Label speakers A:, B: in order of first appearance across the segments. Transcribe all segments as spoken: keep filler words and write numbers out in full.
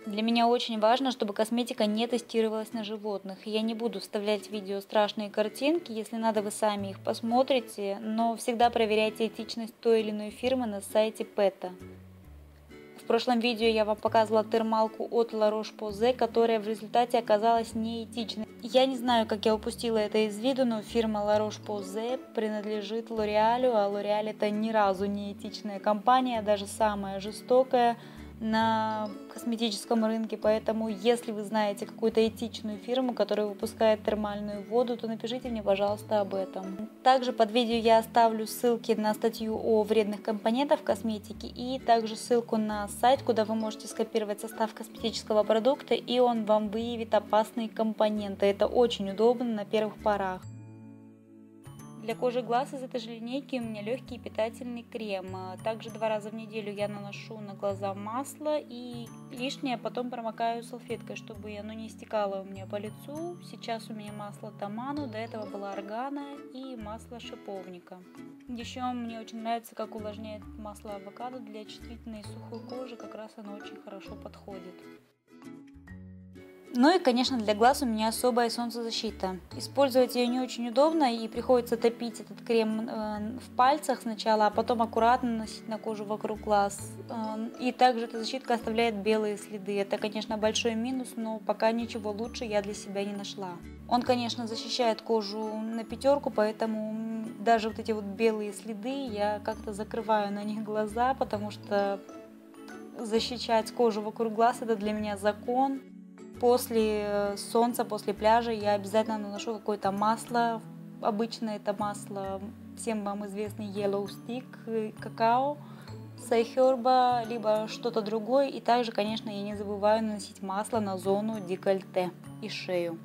A: Для меня очень важно, чтобы косметика не тестировалась на животных. Я не буду вставлять в видео страшные картинки, если надо, вы сами их посмотрите, но всегда проверяйте этичность той или иной фирмы на сайте пэта. В прошлом видео я вам показывала термалку от La Roche-Posay, которая в результате оказалась неэтичной. Я не знаю, как я упустила это из виду, но фирма La Roche-Posay принадлежит L'Oréal, а L'Oréal это ни разу не этичная компания, даже самая жестокая на косметическом рынке, поэтому если вы знаете какую-то этичную фирму, которая выпускает термальную воду, то напишите мне, пожалуйста, об этом. Также под видео я оставлю ссылки на статью о вредных компонентах в косметике и также ссылку на сайт, куда вы можете скопировать состав косметического продукта, и он вам выявит опасные компоненты. Это очень удобно на первых порах. Для кожи глаз из этой же линейки у меня легкий питательный крем. Также два раза в неделю я наношу на глаза масло и лишнее потом промокаю салфеткой, чтобы оно не стекало у меня по лицу. Сейчас у меня масло Таману, до этого была органа и масло шиповника. Еще мне очень нравится, как увлажняет масло авокадо для чувствительной и сухой кожи, как раз оно очень хорошо подходит. Ну и, конечно, для глаз у меня особая солнцезащита. Использовать ее не очень удобно и приходится топить этот крем в пальцах сначала, а потом аккуратно наносить на кожу вокруг глаз. И также эта защитка оставляет белые следы. Это, конечно, большой минус, но пока ничего лучше я для себя не нашла. Он, конечно, защищает кожу на пятерку, поэтому даже вот эти вот белые следы я как-то закрываю на них глаза, потому что защищать кожу вокруг глаз — это для меня закон. После солнца, после пляжа я обязательно наношу какое-то масло. Обычно это масло, всем вам известный Yellow Stick, какао, сайхерба, либо что-то другое. И также, конечно, я не забываю наносить масло на зону декольте и шею.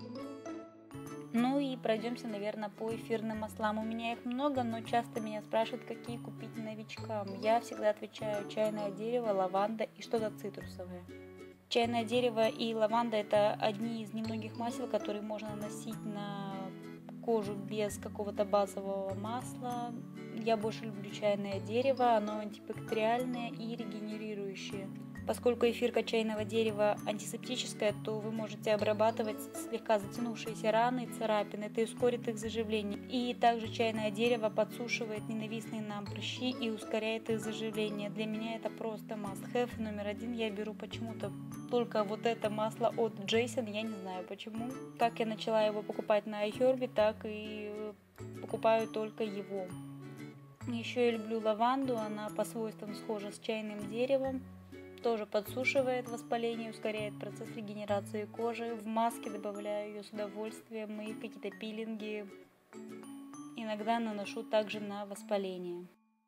A: Ну и пройдемся, наверное, по эфирным маслам. У меня их много, но часто меня спрашивают, какие купить новичкам. Я всегда отвечаю: чайное дерево, лаванда и что-то цитрусовое. Чайное дерево и лаванда — это одни из немногих масел, которые можно наносить на кожу без какого-то базового масла. Я больше люблю чайное дерево, оно антибактериальное и регенерирующее. Поскольку эфирка чайного дерева антисептическая, то вы можете обрабатывать слегка затянувшиеся раны и царапины, это ускорит их заживление. И также чайное дерево подсушивает ненавистные нам прыщи и ускоряет их заживление. Для меня это просто must have. Номер один я беру почему-то только вот это масло от Jason, я не знаю почему. Как я начала его покупать на iHerb, так и покупаю только его. Еще я люблю лаванду, она по свойствам схожа с чайным деревом. Тоже подсушивает воспаление, ускоряет процесс регенерации кожи. В маске добавляю ее с удовольствием и в какие-то пилинги. Иногда наношу также на воспаление.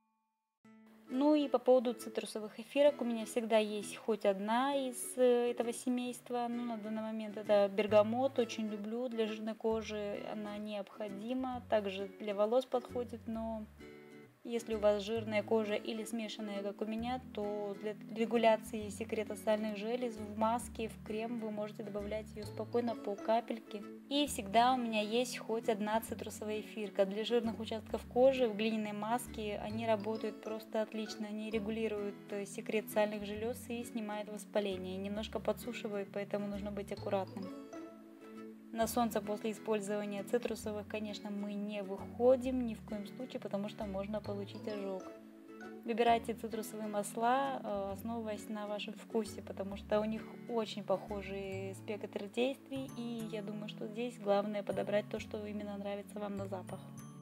A: Ну и по поводу цитрусовых эфирок, у меня всегда есть хоть одна из этого семейства. Ну, на данный момент это бергамот, очень люблю. Для жирной кожи она необходима. Также для волос подходит, но если у вас жирная кожа или смешанная, как у меня, то для регуляции секрета сальных желез в маске, в крем вы можете добавлять ее спокойно по капельке. И всегда у меня есть хоть одна цитрусовая эфирка. Для жирных участков кожи в глиняной маске они работают просто отлично. Они регулируют секрет сальных желез и снимают воспаление. Немножко подсушивают, поэтому нужно быть аккуратным. На солнце после использования цитрусовых, конечно, мы не выходим ни в коем случае, потому что можно получить ожог. Выбирайте цитрусовые масла, основываясь на вашем вкусе, потому что у них очень похожий спектр действий, и я думаю, что здесь главное подобрать то, что именно нравится вам на запах.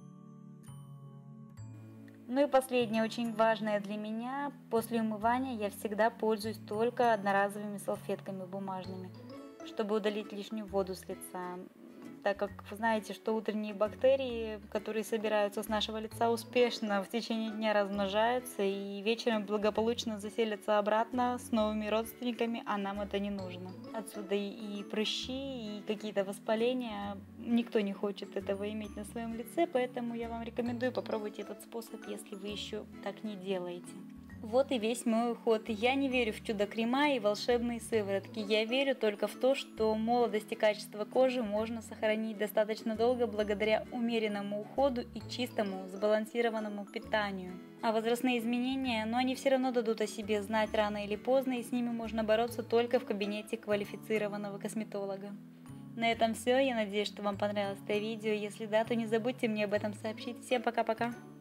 A: Ну и последнее, очень важное для меня: после умывания я всегда пользуюсь только одноразовыми салфетками бумажными, чтобы удалить лишнюю воду с лица, так как вы знаете, что утренние бактерии, которые собираются с нашего лица, успешно в течение дня размножаются и вечером благополучно заселятся обратно с новыми родственниками, а нам это не нужно. Отсюда и прыщи, и какие-то воспаления. Никто не хочет этого иметь на своем лице, поэтому я вам рекомендую попробовать этот способ, если вы еще так не делаете. Вот и весь мой уход. Я не верю в чудо-крема и волшебные сыворотки. Я верю только в то, что молодость и качество кожи можно сохранить достаточно долго благодаря умеренному уходу и чистому, сбалансированному питанию. А возрастные изменения, но они все равно дадут о себе знать рано или поздно, и с ними можно бороться только в кабинете квалифицированного косметолога. На этом все. Я надеюсь, что вам понравилось это видео. Если да, то не забудьте мне об этом сообщить. Всем пока-пока!